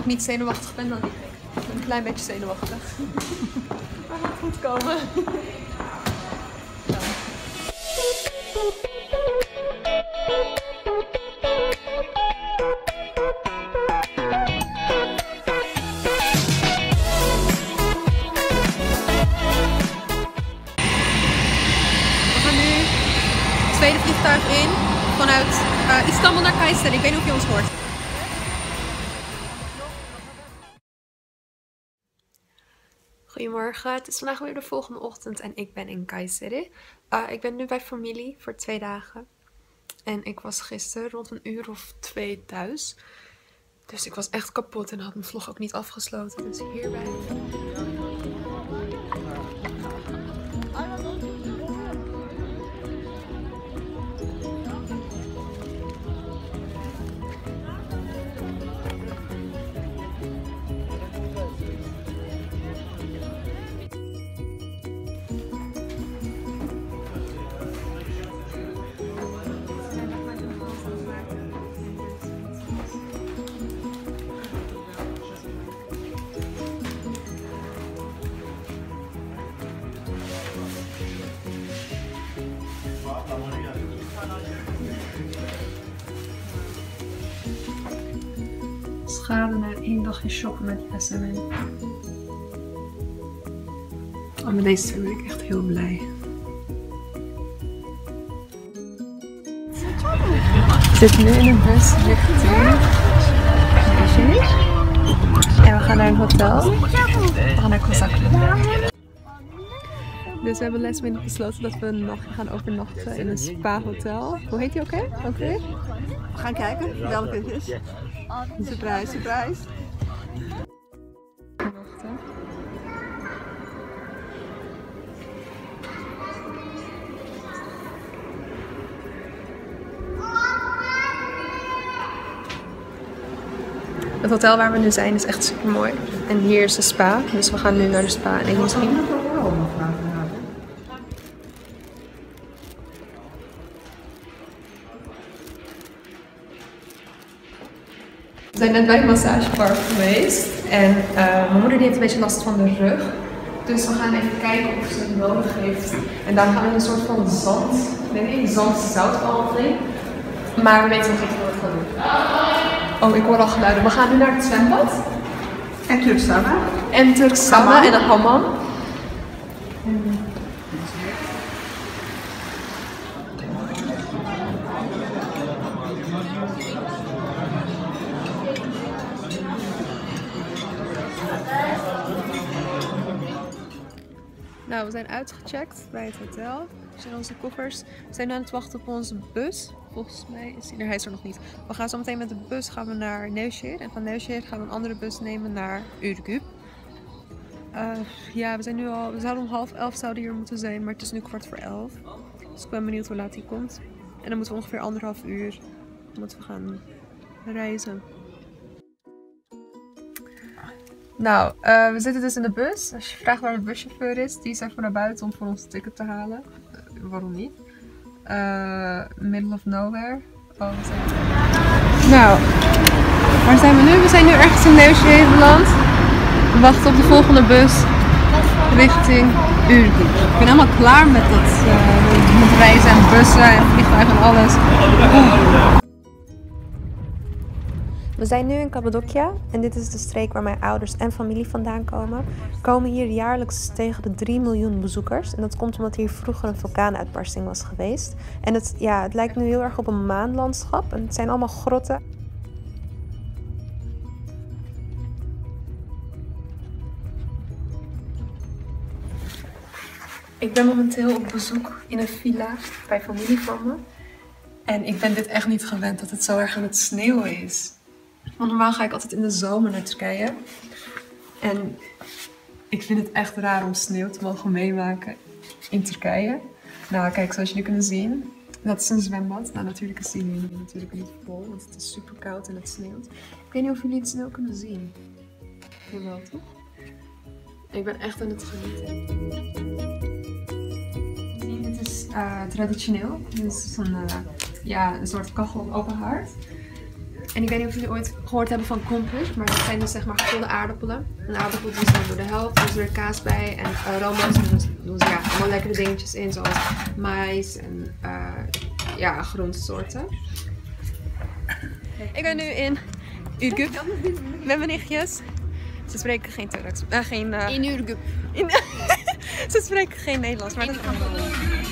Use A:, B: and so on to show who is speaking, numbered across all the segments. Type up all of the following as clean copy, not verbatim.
A: niet zenuwachtig ben, dan lieg ik. Ik ben een klein beetje zenuwachtig. Maar gaat goed komen. Tweede vliegtuig in vanuit Istanbul naar Kayseri. Ik weet niet of je ons hoort. Goedemorgen, het is vandaag weer de volgende ochtend en ik ben in Kayseri. Ik ben nu bij familie voor 2 dagen. En ik was gisteren rond 1:00 of 2 thuis. Dus ik was echt kapot en had mijn vlog ook niet afgesloten. Dus hierbij. Schade na 1 dagje shoppen met SMN. Oh, met deze twee ben ik echt heel blij. We zitten nu in een bus richting en we gaan naar een hotel. We gaan naar Kozaklı. Dus we hebben last minute besloten dat we een nachtje gaan overnachten in een spa-hotel. Hoe heet die ook weer?
B: We gaan kijken welke het is. Surprise, surprise.
A: Wachten. Het hotel waar we nu zijn is echt super mooi. En hier is de spa, dus we gaan nu naar de spa en ik misschien. We zijn net bij het massagepark geweest en mijn moeder die heeft een beetje last van de rug. Dus we gaan even kijken of ze het nodig heeft. En daar gaan we een soort van zand-zoutbehandeling. Maar we weten nog niet wat we gaan doen. Oh, ik hoor al geluiden. We gaan nu naar het zwembad.
B: En Turks sauna.
A: En Turks sauna en een hammam. Nou, we zijn uitgecheckt bij het hotel. We zijn onze koffers. We zijn nu aan het wachten op onze bus. Volgens mij is hij is er nog niet. We gaan zo meteen met de bus gaan we naar Nevşehir. En van Nevşehir gaan we een andere bus nemen naar Ürgüp. Ja, we zouden om 10:30 zouden hier moeten zijn, maar het is nu 11:15. Dus ik ben benieuwd hoe laat hij komt. En dan moeten we ongeveer 1,5 uur moeten we gaan reizen. Nou, we zitten dus in de bus. Als je vraagt waar de buschauffeur is, die is even naar buiten om voor ons een ticket te halen. Waarom niet? Middle of nowhere. Oh, we zijn... Nou, waar zijn we nu? We zijn nu ergens in Nevşehir beland. We wachten op de volgende bus richting Ürgüp. Ik ben helemaal klaar met dat met reizen en bussen en vliegtuigen en alles. We zijn nu in Cappadocia en dit is de streek waar mijn ouders en familie vandaan komen. Er komen hier jaarlijks tegen de 3 miljoen bezoekers. En dat komt omdat hier vroeger een vulkaanuitbarsting was geweest. En het lijkt nu heel erg op een maanlandschap. En het zijn allemaal grotten. Ik ben momenteel op bezoek in een villa bij familie van me. En ik ben dit echt niet gewend dat het zo erg aan het sneeuwen is. Want normaal ga ik altijd in de zomer naar Turkije. En ik vind het echt raar om sneeuw te mogen meemaken in Turkije. Nou kijk, zoals jullie kunnen zien, dat is een zwembad. Nou natuurlijk is die nu natuurlijk niet vol, want het is super koud en het sneeuwt. Ik weet niet of jullie het sneeuw kunnen zien. Jawel toch? Ik ben echt aan het genieten. Dit is traditioneel. Dit is een soort kachel open haard. En ik weet niet of jullie ooit gehoord hebben van kompers, maar dat zijn dus zeg maar gevulde aardappelen. Een aardappel doen ze dan door de helft, doen ze er kaas bij en roomboter doen ze ja, allemaal lekkere dingetjes in, zoals mais en ja, groentesoorten. Ik ben nu in Ürgüp met mijn nichtjes. Ze spreken geen Turks. In Ürgüp. Ze spreken geen Nederlands, maar dat kan wel.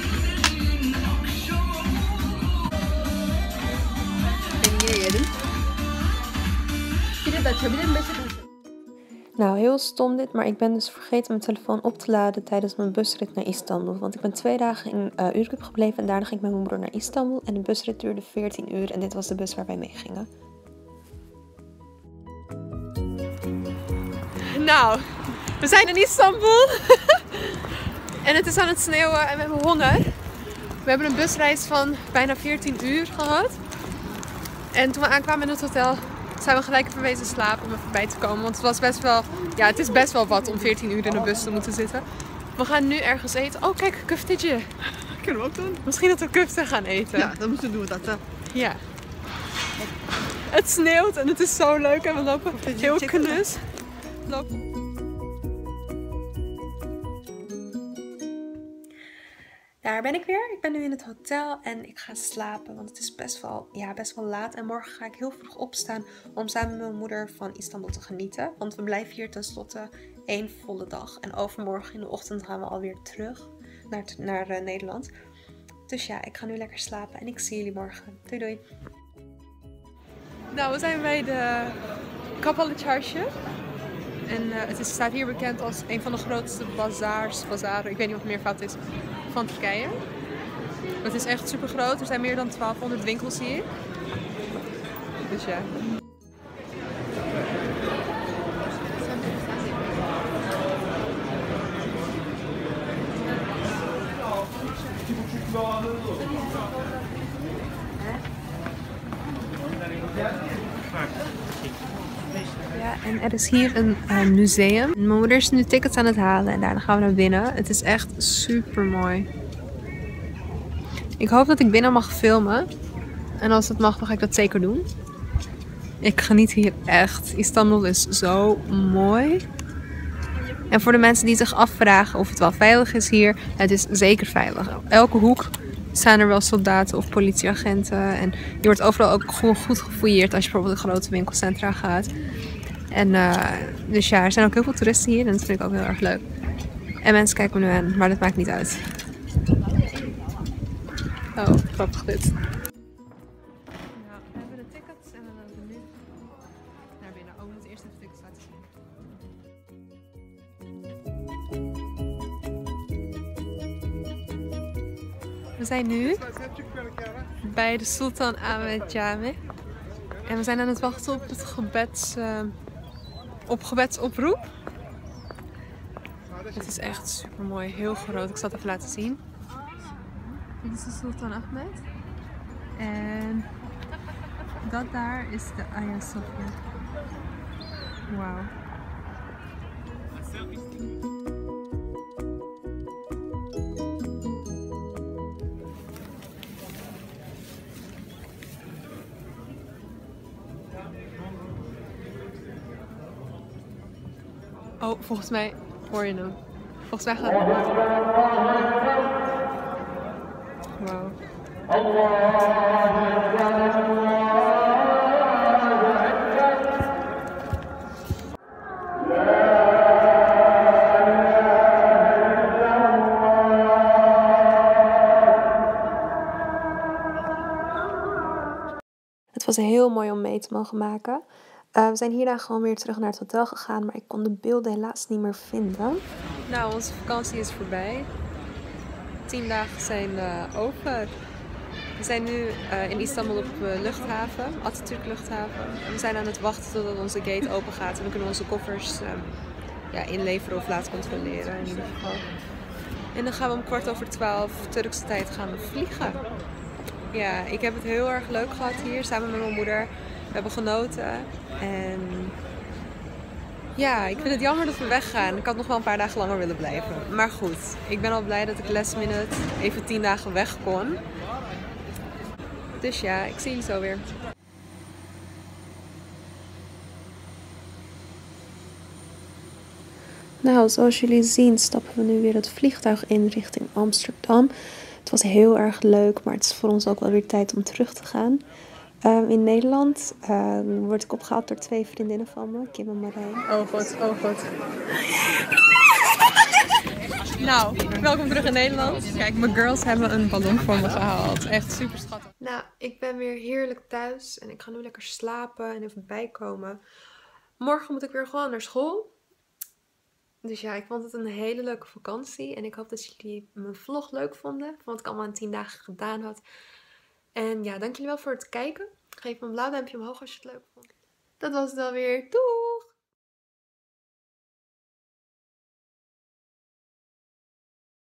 A: Nou, heel stom dit, maar ik ben dus vergeten mijn telefoon op te laden tijdens mijn busrit naar Istanbul. Want ik ben 2 dagen in Ürgüp gebleven en daarna ging ik met mijn moeder naar Istanbul. En de busrit duurde 14 uur en dit was de bus waar wij mee gingen. Nou, we zijn in Istanbul. En het is aan het sneeuwen en we hebben honger. We hebben een busreis van bijna 14 uur gehad. En toen we aankwamen in het hotel zijn we gelijk even wezen slapen om even bij te komen. Want het was best wel, ja, het is best wel wat om 14 uur in een bus te moeten zitten. We gaan nu ergens eten. Oh kijk, köfteci.
B: Kunnen we ook doen.
A: Misschien dat we köfte gaan eten.
B: Ja, dan moeten we dat.
A: Ja. Het sneeuwt en het is zo leuk en we lopen heel knus. Daar ben ik weer. Ik ben nu in het hotel en ik ga slapen, want het is best wel laat. En morgen ga ik heel vroeg opstaan om samen met mijn moeder van Istanbul te genieten. Want we blijven hier tenslotte 1 volle dag. En overmorgen in de ochtend gaan we alweer terug naar Nederland. Dus ja, ik ga nu lekker slapen en ik zie jullie morgen. Doei doei! Nou, we zijn bij de Kapalı Çarşı. En het staat hier bekend als een van de grootste bazaren, ik weet niet wat meer fout is, van Turkije. Het is echt super groot, er zijn meer dan 1200 winkels hier. Dus ja. Ja, en er is hier een museum. Mijn moeder is nu tickets aan het halen en daarna gaan we naar binnen. Het is echt super mooi. Ik hoop dat ik binnen mag filmen. En als het mag, dan ga ik dat zeker doen. Ik geniet hier echt. Istanbul is zo mooi. En voor de mensen die zich afvragen of het wel veilig is hier, het is zeker veilig. Op elke hoek zijn er wel soldaten of politieagenten. En je wordt overal ook gewoon goed gefouilleerd als je bijvoorbeeld in grote winkelcentra gaat. En dus ja, er zijn ook heel veel toeristen hier en dat vind ik ook heel erg leuk. En mensen kijken me nu aan, maar dat maakt niet uit. Oh, grappig dit. Nou, we hebben de tickets en dan lopen we nu naar binnen. Oh, we moeten eerst even tickets laten zien. We zijn nu bij de Sultan Ahmet Cami. En we zijn aan het wachten op het gebedsoproep. Het is echt super mooi, heel groot. Ik zal het even laten zien. Dit is de Sultan Ahmet. En dat daar is de Hagia Sophia. Wauw. Oh, volgens mij hoor je hem. Volgens mij gaat het. Wauw. Het was heel mooi om mee te mogen maken. We zijn hierna gewoon weer terug naar het hotel gegaan, maar ik kon de beelden helaas niet meer vinden. Nou, onze vakantie is voorbij. 10 dagen zijn over. We zijn nu in Istanbul op luchthaven, Atatürk luchthaven. En we zijn aan het wachten totdat onze gate open gaat en we kunnen onze koffers inleveren of laten controleren in ieder geval. En dan gaan we om 11:15 Turkse tijd gaan we vliegen. Ja, ik heb het heel erg leuk gehad hier samen met mijn moeder. We hebben genoten en ja, ik vind het jammer dat we weggaan. Ik had nog wel een paar dagen langer willen blijven. Maar goed, ik ben al blij dat ik last minute even 10 dagen weg kon. Dus ja, ik zie jullie zo weer. Nou, zoals jullie zien stappen we nu weer het vliegtuig in richting Amsterdam. Het was heel erg leuk, maar het is voor ons ook wel weer tijd om terug te gaan. In Nederland word ik opgehaald door 2 vriendinnen van me, Kim en Marijn. Oh god, oh god. Nou, welkom terug in Nederland. Kijk, mijn girls hebben een ballon voor me gehaald. Echt super schattig. Nou, ik ben weer heerlijk thuis en ik ga nu lekker slapen en even bijkomen. Morgen moet ik weer gewoon naar school. Dus ja, ik vond het een hele leuke vakantie. En ik hoop dat jullie mijn vlog leuk vonden. Van wat ik allemaal in 10 dagen gedaan had. En ja, dank jullie wel voor het kijken. Geef me een blauw duimpje omhoog als je het leuk vond. Dat was het alweer. Doei!